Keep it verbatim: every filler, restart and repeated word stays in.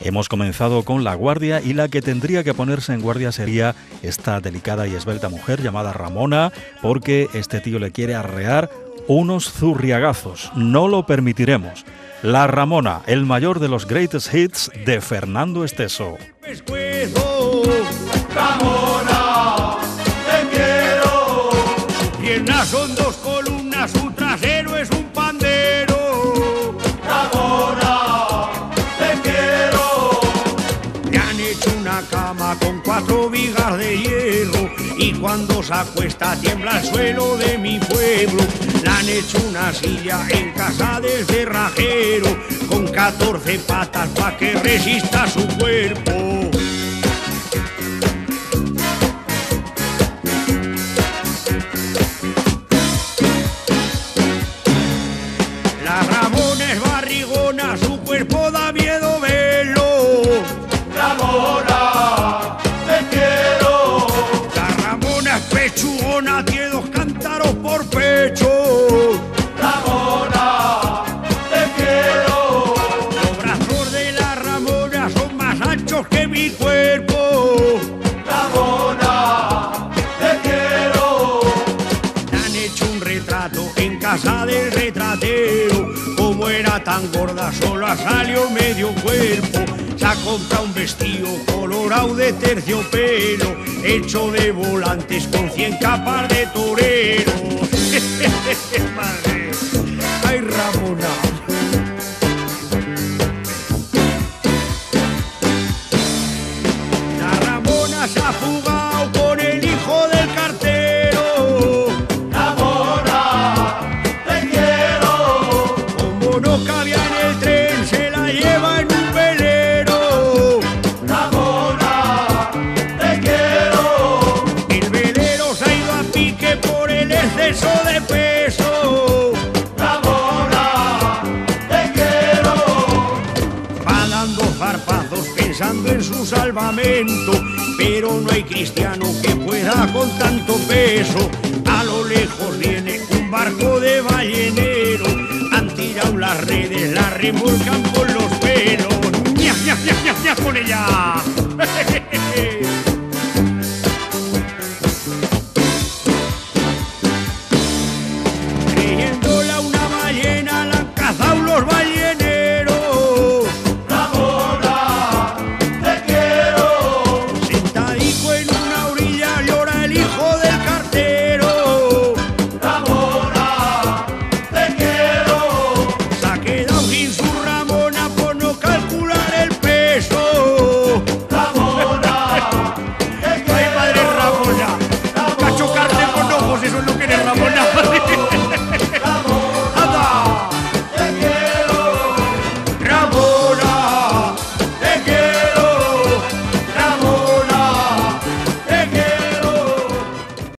Hemos comenzado con La Guardia y la que tendría que ponerse en guardia sería esta delicada y esbelta mujer llamada Ramona, porque este tío le quiere arrear unos zurriagazos. No lo permitiremos. La Ramona, el mayor de los greatest hits de Fernando Esteso. Ramona, te quiero. Sus piernas son dos columnas, su trasero es un pandero. Ramona, te quiero. Le han hecho una cama con cuatro vigas de hierro y cuando se acuesta tiembla el suelo de mi pueblo. Le han hecho una silla en casa del cerrajero con catorce patas pa' que resista su cuerpo. La Ramona es barrigona, su cuerpo da miedo verlo. Ramona, te quiero. La Ramona es pechugona, tiene dos cántaros por pecho. Ramona, te quiero. Los brazos de la Ramona son más anchos que mi cuerpo. Ramona, te quiero. Le han hecho un retrato en casa del retratero. Como era tan gorda, solo ha salido medio cuerpo. Se ha comprado un vestido colorado de terciopelo, hecho de volantes con cien capas de torero. Madre, ay Ramona. La Ramona se ha fugado con el hijo del cartero. Ramona, te quiero. Como no cabía en el tren, se la lleva en un velero. Ramona, te quiero. El velero se ha ido a pique por el exceso de peso. Ramona, te quiero. Va dando zarpazos pensando en su salvamento, pero no hay cristiano que pueda con tanto peso. A lo lejos viene un barco de ballenero, han tirado las redes, la remolcan por los pelos. ¡Ña, ña, ña, ña, ña con ella!